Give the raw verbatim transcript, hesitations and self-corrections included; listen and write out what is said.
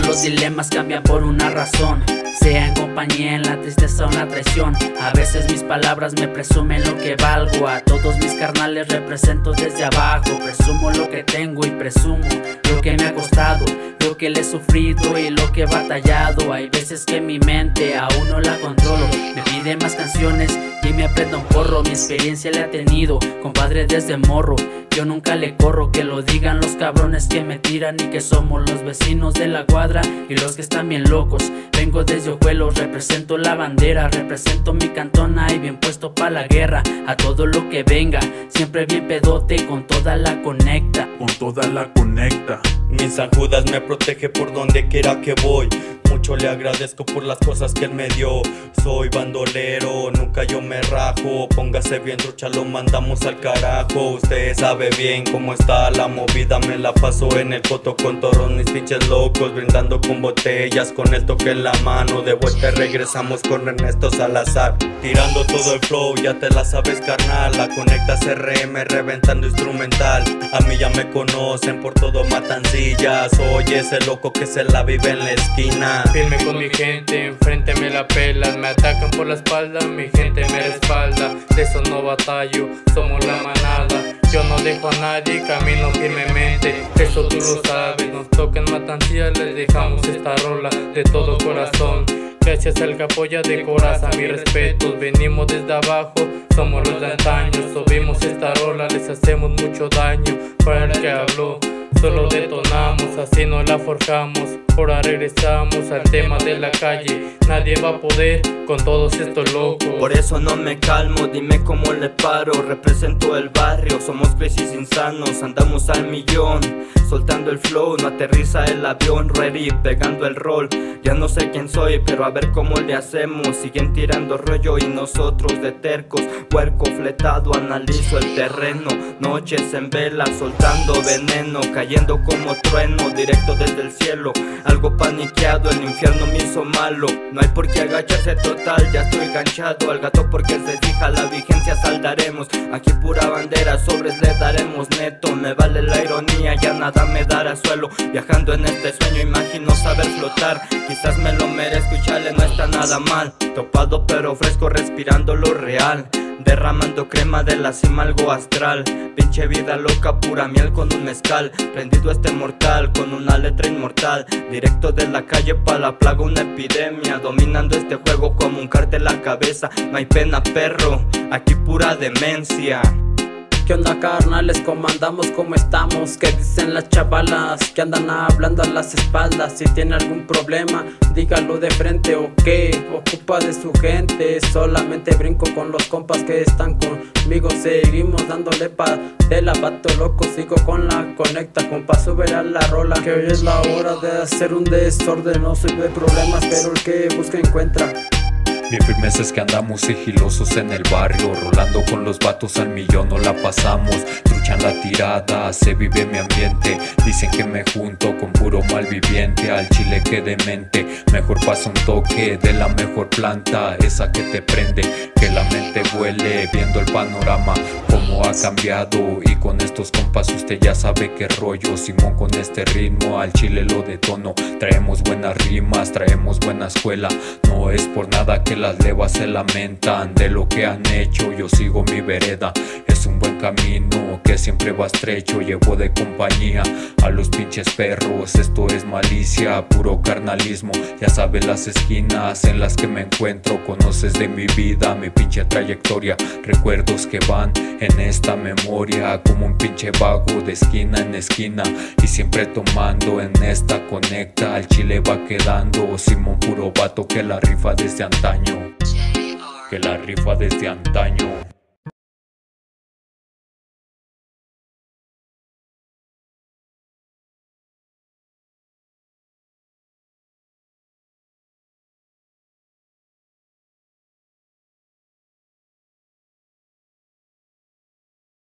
los dilemas cambian por una razón, sea en compañía, en la tristeza o en la traición. A veces mis palabras me presumen lo que valgo, a todos mis carnales represento desde abajo. Presumo lo que tengo y presumo lo que me ha costado, lo que le he sufrido y lo que he batallado. Hay veces que mi mente aún no la controlo, me pide más canciones y me aprendo un porro. Mi experiencia le ha tenido, compadre, desde morro. Yo nunca le corro, que lo digan los cabrones que me tiran y que somos los vecinos de la cuadra y los que están bien locos. Vengo desde Ojuelos, represento la bandera, represento mi cantona y bien puesto pa' la guerra. A todo lo que venga, siempre bien pedote, con toda la conecta. Con toda la conecta. Mi San Judas me protege por donde quiera que voy. Mucho le agradezco por las cosas que él me dio. Soy bandolero, nunca yo me rajo. Póngase bien trucha, lo mandamos al carajo. Usted sabe bien cómo está la movida. Me la paso en el coto con todos mis pinches locos, brindando con botellas, con el toque en la mano. De vuelta regresamos con Ernesto Salazar, tirando todo el flow, ya te la sabes, carnal. La conecta C R M, reventando instrumental. A mí ya me conocen por todo Matancilla. Soy ese loco que se la vive en la esquina. Firme con mi gente, enfrente me la pelan. Me atacan por la espalda, mi gente me respalda. De eso no batallo, somos la manada. Yo no dejo a nadie, camino firmemente. Eso tú lo sabes, nos toca en Matancilla, les dejamos esta rola de todo corazón. Gracias al que apoya de corazón, mi respeto. Venimos desde abajo, somos los de antaño. Subimos esta rola, les hacemos mucho daño. Para el que habló, solo detonamos, así nos la forjamos. Ahora regresamos al tema de la calle. Nadie va a poder con todos estos locos. Por eso no me calmo, dime cómo le paro. Represento el barrio, somos crisis insanos. Andamos al millón, soltando el flow. No aterriza el avión, ready, pegando el rol. Ya no sé quién soy, pero a ver cómo le hacemos. Siguen tirando rollo y nosotros de tercos. Puerco fletado, analizo el terreno. Noches en vela, soltando veneno, cayendo como trueno, directo desde el cielo. Algo paniqueado, el infierno me hizo malo. No hay por qué agacharse total, ya estoy ganchado al gato porque se fija la vigencia saldaremos. Aquí pura bandera, sobres le daremos neto. Me vale la ironía, ya nada me dará suelo. Viajando en este sueño imagino saber flotar. Quizás me lo merezco y chale, no está nada mal. Topado pero fresco, respirando lo real. Derramando crema de la cima, algo astral. Pinche vida loca, pura miel con un mezcal. Prendido este mortal con una letra inmortal. Directo de la calle pa' la plaga, una epidemia. Dominando este juego como un cartel a cabeza. No hay pena, perro, aquí pura demencia. ¿Qué onda, carnales? ¿Cómo andamos? ¿Cómo estamos? ¿Qué dicen las chavalas que andan hablando a las espaldas? Si tiene algún problema, dígalo de frente o qué. Ocupa de su gente, solamente brinco con los compas que están conmigo. Seguimos dándole pa' de la vato loco, sigo con la conecta, compa, sube a la rola. Que hoy es la hora de hacer un desorden, no soy de problemas, pero el que busca encuentra. Bien firmes es que andamos sigilosos en el barrio, rolando con los vatos al millón, no la pasamos. Truchan la tirada, se vive mi ambiente. Dicen que me junto con puro malviviente. Al chile que demente, mejor pasa un toque de la mejor planta, esa que te prende, que la mente vuele viendo el panorama cómo ha cambiado. Y con estos compas usted ya sabe qué rollo. Simón con este ritmo al chile lo detono. Traemos buenas rimas, traemos buena escuela. No es por nada que las levas se lamentan de lo que han hecho. Yo sigo mi vereda, es un buen camino que siempre va estrecho. Llevo de compañía a los pinches perros. Esto es malicia, puro carnalismo. Ya sabes las esquinas en las que me encuentro. Conoces de mi vida, mi pinche trayectoria. Recuerdos que van en esta memoria como un pinche vago de esquina en esquina. Y siempre tomando en esta conecta. Al chile va quedando Simón, puro vato que la rifa desde antaño. Que la rifa desde antaño.